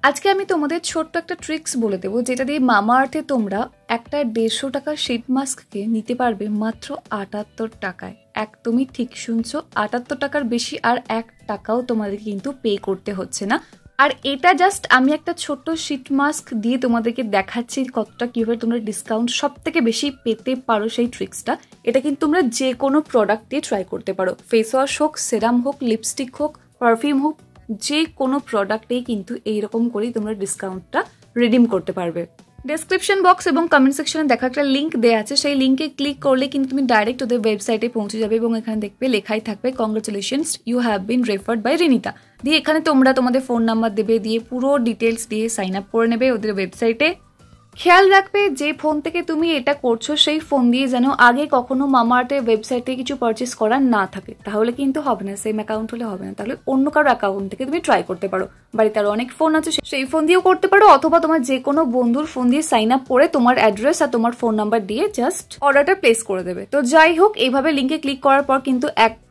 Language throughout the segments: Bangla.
আজকে আমি তোমাদের ছোট্ট একটা ট্রিক্স বলে দেবো, যেটা দিয়ে মামাআর্থে তোমরা একটা 150 টাকার শীট মাস্ককে নিতে পারবে মাত্র 78 টাকায়। একদমই ঠিক শুনছো, 78 টাকার বেশি আর 1 টাকাও তোমাদের কিন্তু পে করতে হচ্ছে না। আর এটা জাস্ট আমি একটা ছোট্ট শীট মাস্ক দিয়ে তোমাদেরকে দেখাচ্ছি কতটা কিভাবে তোমরা ডিসকাউন্ট সব থেকে বেশি পেতে পারো। সেই ট্রিক্সটা এটা কিন্তু তোমরা যে কোনো প্রোডাক্ট দিয়ে ট্রাই করতে পারো। ফেস ওয়াশ হোক, সেরাম হোক, লিপস্টিক হোক, পারফিউম হোক, যে কোনো প্রোডাক্টেই কিন্তু এইরকম করেই তোমরা ডিসকাউন্টটা রিডিম করতে পারবে। ডেসক্রিপশন বক্স এবং কমেন্ট সেকশনে দেখা একটা লিঙ্ক দেওয়া আছে, সেই লিঙ্কে ক্লিক করলে কিন্তু তুমি ডাইরেক্ট ওদের ওয়েবসাইটে পৌঁছে যাবে এবং এখানে দেখবে লেখাই থাকবে congratulations you have been referred by Rinita. দিয়ে এখানে তোমরা তোমাদের ফোন নাম্বার দেবে, দিয়ে পুরো ডিটেলস দিয়ে সাইন আপ করে নেবে ওদের ওয়েবসাইটে। খেয়াল রাখবে যে ফোন থেকে তুমি এটা করছো সেই ফোন দিয়ে যেন আগে কখনো মামাআর্থের ওয়েবসাইটে কিছু পারচেস করা না থাকে, তাহলে কিন্তু হবে না। সেম অ্যাকাউন্ট হলে হবে না, তাহলে অন্য কারো অ্যাকাউন্ট থেকে তুমি ট্রাই করতে পারো। বাড়িতে আরো অনেক ফোন আছে, সেই ফোন দিয়েও করতে পারো, অথবা তোমার যে কোনো বন্ধুর ফোন দিয়ে সাইন আপ করে তোমার অ্যাড্রেস আর তোমার ফোন নাম্বার দিয়ে জাস্ট অর্ডারটা প্লেস করে দেবে। তো যাই হোক, এইভাবে লিঙ্কে ক্লিক করার পর কিন্তু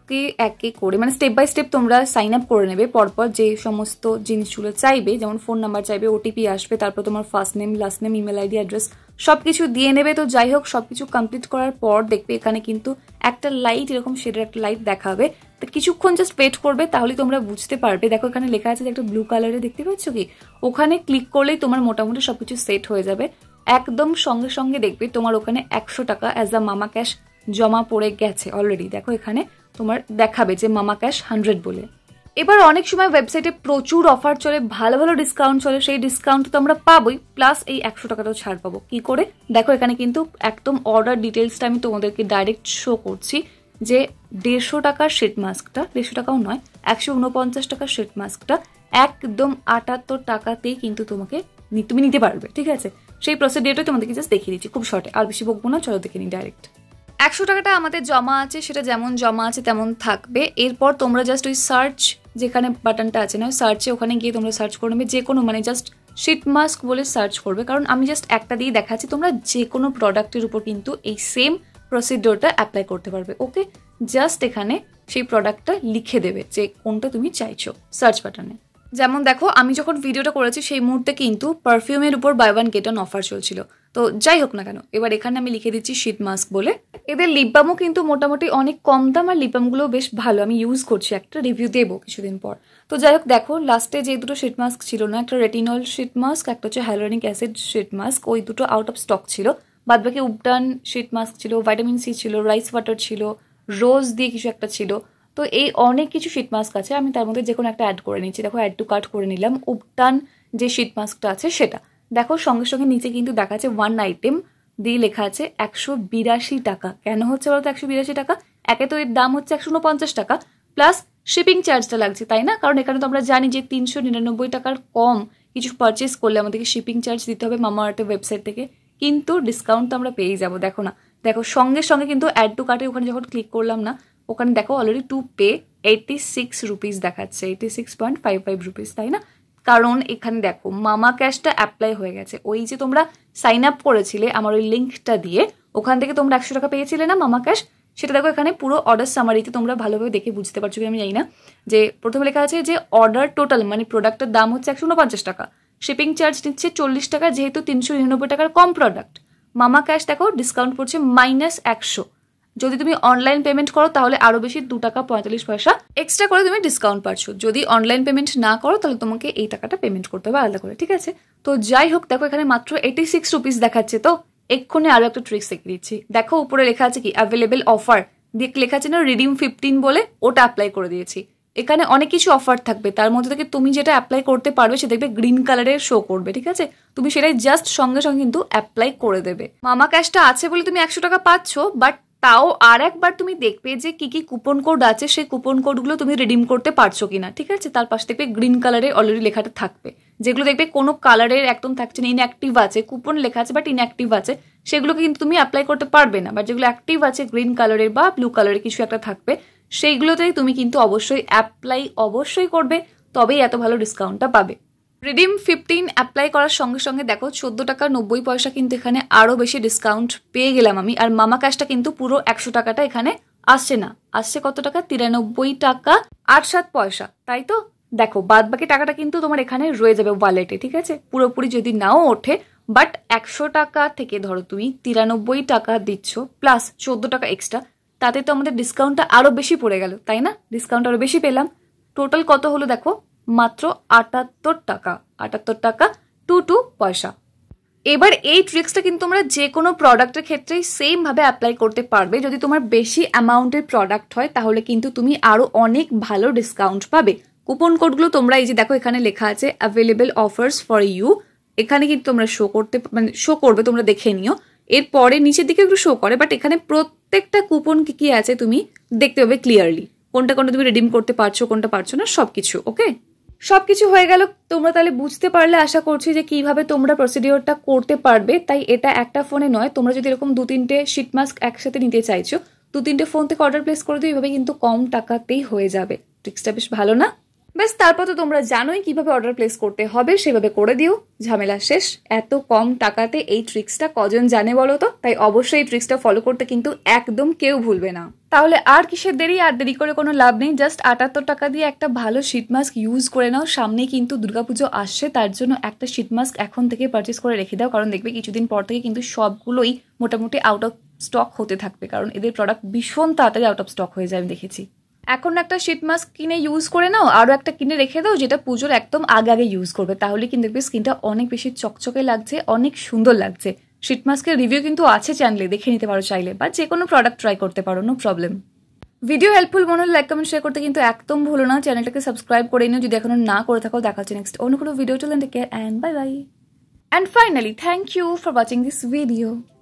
একে করে মানে স্টেপ বাই স্টেপ তোমরা সাইন আপ করে নেবে। পরপর যে সমস্ত জিনিসগুলো চাইবে, যেমন ফোন নাম্বার চাইবে, ওটিপি আসবে, তারপর তোমার first name, last name, email ID, address সবকিছু দিয়ে নেবে। তো যাই হোক, সবকিছু কমপ্লিট করার পর দেখবে এখানে কিন্তু একটা লাইট, এরকম শেডের একটা লাইট দেখাবে। তো কিছুক্ষণ জাস্ট ওয়েট করবে, তাহলে তোমরা বুঝতে পারবে। দেখো এখানে লেখা আছে যে একটা ব্লু কালারে, দেখতে পাচ্ছ কি? ওখানে ক্লিক করলেই তোমার মোটামুটি সবকিছু সেট হয়ে যাবে। একদম সঙ্গে সঙ্গে দেখবে তোমার ওখানে 100 টাকা অ্যাজ আ মামা ক্যাশ জমা পড়ে গেছে অলরেডি। দেখো এখানে তোমার দেখাবে যে মামা ক্যাশ 100 বলে। এবার অনেক সময় ওয়েবসাইটে প্রচুর অফার চলে, ভালো ভালো ডিসকাউন্ট চলে, সেই ডিসকাউন্ট তো আমরা পাবোই, প্লাস এই 100 টাকাটাও ছাড় পাবো। কি করে? দেখো এখানে কিন্তু একদম অর্ডার ডিটেলসটা আমি তোমাদেরকে ডাইরেক্ট শো করছি যে 150 টাকার শীট মাস্কটা, 150 টাকাও নয়, 149 টাকার শীট মাস্কটা একদম 78 টাকাতেই কিন্তু তুমি নিতে পারবে। ঠিক আছে, সেই প্রসিডিওরটাই তোমাদেরকে জাস্ট দেখিয়ে দিচ্ছি খুব শর্টে, আর বেশি বকবো না, চলো দেখে নিই ডাইরেক্ট। 100 টাকাটা আমাদের জমা আছে, সেটা যেমন জমা আছে তেমন থাকবে। এরপর তোমরা জাস্ট ওই সার্চ যেখানে বাটনটা আছে না, সার্চে ওখানে গিয়ে তোমরা সার্চ করে নেবে যে কোনো, মানে জাস্ট শীট মাস্ক বলে সার্চ করবে, কারণ আমি জাস্ট একটা দিয়ে দেখাচ্ছি। তোমরা যে কোনো প্রোডাক্টের উপর কিন্তু এই সেম প্রসিডিওরটা অ্যাপ্লাই করতে পারবে। ওকে, জাস্ট এখানে সেই প্রোডাক্টটা লিখে দেবে যে কোনটা তুমি চাইছো সার্চ বাটনে। যেমন দেখো, আমি যখন ভিডিওটা করেছি সেই মুহূর্তে কিন্তু পারফিউমের উপর buy one get one offer চলছিল। তো যাই হোক না কেন, এবার এখানে আমি লিখে দিচ্ছি শীট মাস্ক বলে। এদের লিপ বামও কিন্তু মোটামুটি অনেক কম দাম, আর লিপ বামগুলো বেশ ভালো, আমি ইউজ করছি, একটা রিভিউ দেবো কিছুদিন পর। তো যাই হোক, দেখো লাস্টে যে দুটো শীট মাস্ক ছিল না, একটা রেটিনল শীট মাস্ক, একটা হচ্ছে হাইলোরিক অ্যাসিড শীট মাস্ক, ওই দুটো আউট অফ স্টক ছিল। বাদ বাকি উপটান শীট মাস্ক ছিল, ভাইটামিন সি ছিল, রাইস ওয়াটার ছিল, রোজ দিয়ে কিছু একটা ছিল। তো এই অনেক কিছু শীট মাস্ক আছে, আমি তার মধ্যে যে কোনো একটা অ্যাড করে নিচ্ছি। দেখো, অ্যাড টু কার্ট করে নিলাম উপটান যে শীট মাস্কটা আছে সেটা। দেখো সঙ্গে সঙ্গে নিচে কিন্তু দেখাচ্ছে 1 আইটেম দিয়ে লেখা আছে 182 টাকা। কেন হচ্ছে বলতো 182 টাকা? একে তো এর দাম হচ্ছে 149 টাকা, প্লাস শিপিং চার্জটা লাগছে, তাই না? কারণ এখানে তো আমরা জানি যে 399 টাকার কম কিছু পারচেস করলে আমাদেরকে শিপিং চার্জ দিতে হবে মামাআর্থের ওয়েবসাইট থেকে, কিন্তু ডিসকাউন্ট তো আমরা পেয়েই যাবো। দেখো না, দেখো সঙ্গে সঙ্গে কিন্তু অ্যাড টু কার্টে ওখানে যখন ক্লিক করলাম না, ওখানে দেখো অলরেডি টু পে 86 রুপিস দেখাচ্ছে, 86.55 রুপিস, তাই না? কারণ এখানে দেখো মামা ক্যাশটা অ্যাপ্লাই হয়ে গেছে। ওই যে তোমরা সাইন আপ করেছিলে আমার ওই লিঙ্কটা দিয়ে, ওখান থেকে তোমরা 100 টাকা পেয়েছিলে না মামা ক্যাশ, সেটা দেখো এখানে পুরো অর্ডার সামারিতে তোমরা ভালোভাবে দেখে বুঝতে পারছো কি আমি জানি না, যে প্রথমে লেখা আছে যে অর্ডার টোটাল মানে প্রোডাক্টের দাম হচ্ছে 149 টাকা, শিপিং চার্জ নিচ্ছে 40 টাকা, যেহেতু 399 টাকার কম প্রোডাক্ট। মামা ক্যাশ দেখো ডিসকাউন্ট পড়ছে -100। যদি তুমি অনলাইন পেমেন্ট করো তাহলে আরো বেশি 2 টাকা 45 পয়সা এক্সট্রা করে তুমি ডিসকাউন্ট পাচ্ছ। যদি অনলাইন পেমেন্ট না করো তাহলে তোমাকে এই টাকাটা পেমেন্ট করতে হবে আলাদা করে। ঠিক আছে, তো যাই হোক, দেখো এখানে মাত্র 86 রুপিস দেখাচ্ছে। তো এক্ষুনি আরো একটা ট্রিক্স শিখিয়ে দিচ্ছি। দেখো উপরে লেখা আছে কি অ্যাভেলেবেল অফার, দিয়ে লেখা আছে না রিডিম 15 বলে, ওটা অ্যাপ্লাই করে দিয়েছি। এখানে অনেক কিছু অফার থাকবে, তার মধ্যে থেকে তুমি যেটা অ্যাপ্লাই করতে পারবে সে দেখবে গ্রিন কালারের শো করবে। ঠিক আছে, তুমি সেটাই জাস্ট সঙ্গে সঙ্গে কিন্তু অ্যাপ্লাই করে দেবে। মামা ক্যাশটা আছে বলে তুমি 100 টাকা পাচ্ছ, বাট তাও আর একবার তুমি দেখবে যে কি কি কুপন কোড আছে, সেই কুপন কোডগুলো তুমি রিডিম করতে পারছো কিনা। ঠিক আছে, তার পাশে দেখবে গ্রিন কালারে অলরেডি লেখাটা থাকবে, যেগুলো দেখবে কোনো কালারের একদম থাকছে না, ইনঅ্যাক্টিভ আছে, কুপন লেখা আছে বাট ইনঅ্যাক্টিভ আছে, সেগুলোকে কিন্তু তুমি অ্যাপ্লাই করতে পারবে না। বাট যেগুলো অ্যাক্টিভ আছে, গ্রিন কালারের বা ব্লু কালারের কিছু একটা থাকবে, সেইগুলোতেই তুমি কিন্তু অবশ্যই অ্যাপ্লাই অবশ্যই করবে, তবেই এত ভালো ডিসকাউন্টটা পাবে। রিডিম 15 অ্যাপ্লাই করার সঙ্গে সঙ্গে দেখো 14 টাকা 90 পয়সা কিন্তু এখানে আরো বেশি ডিসকাউন্ট পেয়ে গেলাম আমি। আর মামা ক্যাশটা কিন্তু পুরো 100 টাকাটা এখানে আসছে না, আসছে কত টাকা? 93 টাকা 87 পয়সা, তাই তো? দেখো বাদ বাকি টাকাটা কিন্তু তোমার এখানে রয়ে যাবে ওয়ালেটে, ঠিক আছে? পুরোপুরি যদি নাও ওঠে, বাট 100 টাকা থেকে ধরো তুমি 93 টাকা দিচ্ছ প্লাস 14 টাকা এক্সট্রা, তাতে তো আমাদের ডিসকাউন্টটা আরো বেশি পড়ে গেল, তাই না? ডিসকাউন্ট আরো বেশি পেলাম। টোটাল কত হলো দেখো, মাত্র 78 টাকা, 78 টাকা 22 পয়সা। এবার এই ট্রিক্সটা কিন্তু তোমরা যে কোনো প্রোডাক্টের ক্ষেত্রেই সেম ভাবে অ্যাপ্লাই করতে পারবে। যদি তোমার বেশি অ্যামাউন্টের প্রোডাক্ট হয় তাহলে কিন্তু তুমি আরো অনেক ভালো ডিসকাউন্ট পাবে। কুপন কোডগুলো তোমরা এই যে দেখো এখানে লেখা আছে অ্যাভেলেবল অফার্স ফর ইউ, এখানে কিন্তু তোমরা শো করবে, তোমরা দেখে নিও। এরপরে নিচের দিকে একটু শো করে, বাট এখানে প্রত্যেকটা কুপন কি আছে তুমি দেখতে পাবে ক্লিয়ারলি, কোনটা কোনটা তুমি রিডিম করতে পারছো, কোনটা পারছো না, সবকিছু। ওকে, সবকিছু হয়ে গেল। তোমরা তাহলে বুঝতে পারলে আশা করছি যে কিভাবে তোমরা প্রসিডিওরটা করতে পারবে। তাই এটা একটা ফোনে নয়, তোমরা যদি এরকম 2-3টে শীট মাস্ক একসাথে নিতে চাইছো, 2-3টে ফোন থেকে অর্ডার প্লেস করে দিও, এইভাবে কিন্তু কম টাকাতেই হয়ে যাবে। ট্রিক্সটা বেশ ভালো না? বেশ, তারপর তো তোমরা জানোই কিভাবে অর্ডার প্লেস করতে হবে, সেভাবে করে দিও, ঝামেলা শেষ। এত কম টাকাতে এই ট্রিক্সটা কজন জানে বলো তো? তাই অবশ্যই এই ট্রিক্সটা ফলো করতে কিন্তু একদম কেউ ভুলবে না। তাহলে আর কিসের দেরি? আর দেরি করে কোনো লাভ নেই। জাস্ট 78 টাকা দিয়ে একটা ভালো শীট মাস্ক ইউজ করে নাও। সামনেই কিন্তু দুর্গাপুজো আসছে, তার জন্য একটা শীট মাস্ক এখন থেকে পারচেস করে রেখে দাও, কারণ দেখবে কিছুদিন পর থেকে কিন্তু সবগুলোই মোটামুটি আউট অফ স্টক হতে থাকবে, কারণ এদের প্রোডাক্ট ভীষণ তাড়াতাড়ি আউট অফ স্টক হয়ে যায়, আমি দেখেছি। এখন একটা শীট মাস্ক কিনে ইউজ করে নাও, আরো একটা কিনে রেখে দাও যেটা পুজোর একদম আগে আগে ইউজ করবে, তাহলে কিন্তু দেখবে স্কিনটা অনেক বেশি চকচকে লাগছে, অনেক সুন্দর লাগছে। শীট মাস্কের রিভিউ কিন্তু আছে চ্যানেলে, দেখে নিতে পারো চাইলে, বা যে কোনো প্রোডাক্ট ট্রাই করতে পারো, নো প্রবলেম। ভিডিও হেল্পফুল মনে হলে লাইক কমেন্ট শেয়ার করতে কিন্তু একদম ভুলো না। চ্যানেলটাকে সাবস্ক্রাইব করে নিও যদি এখনো না করে থাকো। দেখা হচ্ছে নেক্সট অন্য কোনো video. Take care and bye bye. And finally thank you for watching this video.